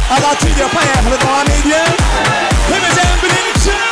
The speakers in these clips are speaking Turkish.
alla tider på äpplet var han idé. Hur med den blinken?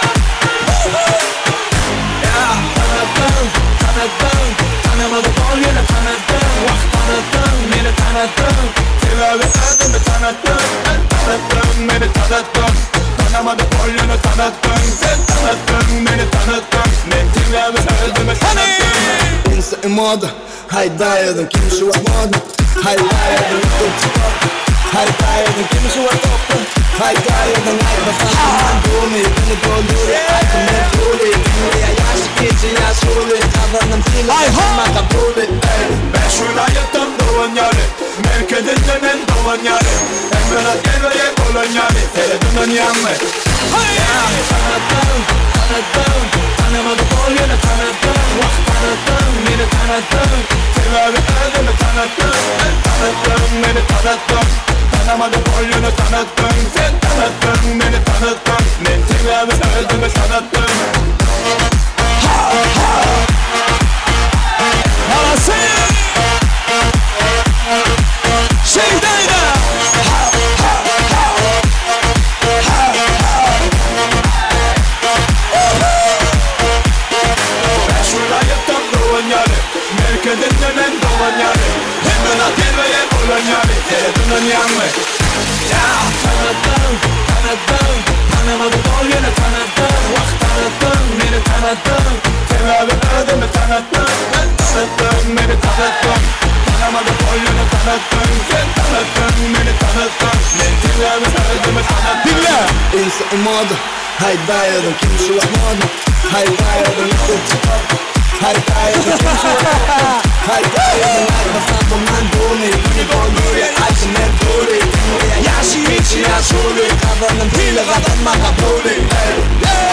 Ja, tanıdım, tanımadı boyunu tanıdım. Vah tanıdım, beni tanıdım. Sebebi adımı tanıdım, ben tanıdım, beni tanıdım. Tanımadı boyunu tanıdım, sen tanıdın, beni tanıdın. Ben sebebi adımı tanıdım. Insa i moda, haydaydım, kim şu moda. Haydaydım, tuttuk. Haydaydım, kim şu topu. Haydaydım, ayda falan dumi. Beni doldur, aydım ne duri. Dünya yaşı geçi yaş uli. Kavanım fila, maka buli. Ben şulaydım doğan yari, merkezinde ben doğan yari. Emre gelmeye olan yari, televizyonun yanı. Ya tanıdım, tanıdım, tanımadı boyunu tanıdım. Vah tanıdım, beni tanıdım. Sebebi adımı tanıdım, ben tanıdım, beni tanıdım. Tanımadı boyunu tanıdım, sen tanıdın, beni tanıdın. Ben sebebi adımı tanıdım. Arası Şeydayda Ben şulaydım doğan yari, merkezinde ben doğan yari. Hemen gelmeye olan yari, televizyonun yanı. Ya tanıdım, tanıdım, tanımadı boyunu tanıdım. Vah tanıdım, beni tanıdım. Sebebi adımı tanıdım, ben tanıdım, beni tanıdım. Tanımadı boyunu tanıdım, sen tanıdın, beni tanıdın. Ben sebebi adımı tanıdım. Dinle. Insa i moda, haydaydım, kim şu moda. Haydaydım, tuttuk. Haydaydım, kim şu topu. Haydaydım, ayda falan dumi. Beni doldur, aydım ne duri. Dünya yaşı geçi yaş uli. Kavanım fila, maka buli.